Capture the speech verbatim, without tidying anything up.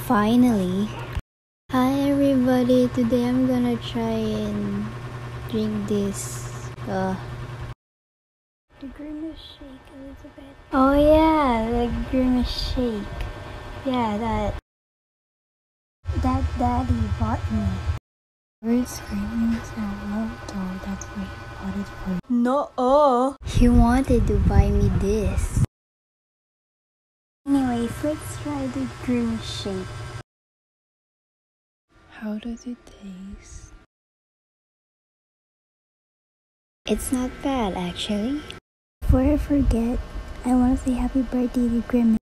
Finally. Hi everybody, today I'm gonna try and drink this uh the Grimace shake, Elizabeth. Oh yeah, the Grimace shake. Yeah, that that daddy bought me. We're screaming so loud though, that's why he bought it for me. No, oh! He wanted to buy me this. Anyways, let's try the Grimace shake. How does it taste? It's not bad actually. Before I forget, I want to say happy birthday to Grimace.